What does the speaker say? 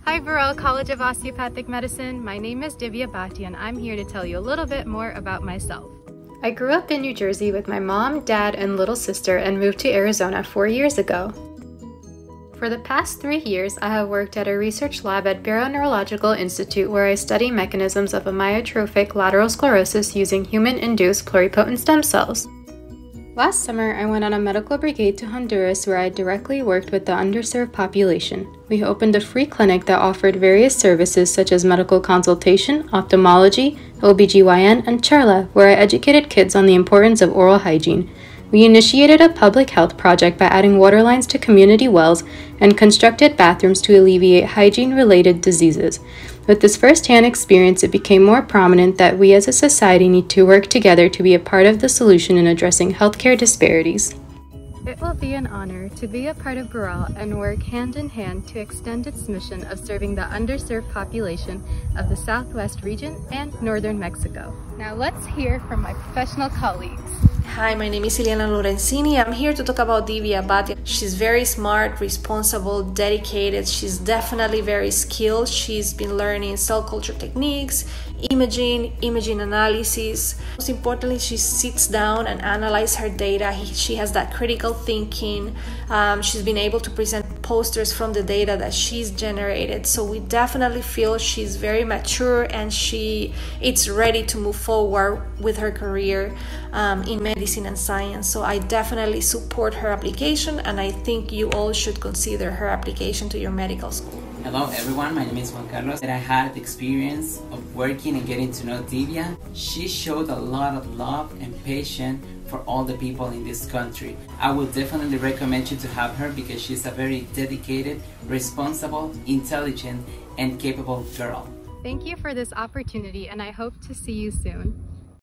Hi Burrell College of Osteopathic Medicine. My name is Divya Bhatti and I'm here to tell you a little bit more about myself. I grew up in New Jersey with my mom, dad, and little sister and moved to Arizona 4 years ago. For the past 3 years, I have worked at a research lab at Barrow Neurological Institute where I study mechanisms of amyotrophic lateral sclerosis using human-induced pluripotent stem cells. Last summer, I went on a medical brigade to Honduras where I directly worked with the underserved population. We opened a free clinic that offered various services such as medical consultation, ophthalmology, OBGYN, and charla, where I educated kids on the importance of oral hygiene. We initiated a public health project by adding water lines to community wells and constructed bathrooms to alleviate hygiene-related diseases. With this first-hand experience, it became more prominent that we as a society need to work together to be a part of the solution in addressing healthcare disparities. It will be an honor to be a part of Burrell and work hand in hand to extend its mission of serving the underserved population of the Southwest region and Northern Mexico. Now let's hear from my professional colleagues. Hi, my name is Ileana Lorenzini. I'm here to talk about Divya Bhatti. She's very smart, responsible, dedicated. She's definitely very skilled. She's been learning cell culture techniques, imaging analysis. Most importantly, she sits down and analyzes her data. She has that critical thinking. She's been able to present posters from the data that she's generated. So we definitely feel she's very mature and it's ready to move forward with her career in medicine and science. So I definitely support her application, and I think you all should consider her application to your medical school. Hello everyone, my name is Juan Carlos. I had the experience of working and getting to know Divya. She showed a lot of love and patience for all the people in this country. I would definitely recommend you to have her because she's a very dedicated, responsible, intelligent, and capable girl. Thank you for this opportunity and I hope to see you soon.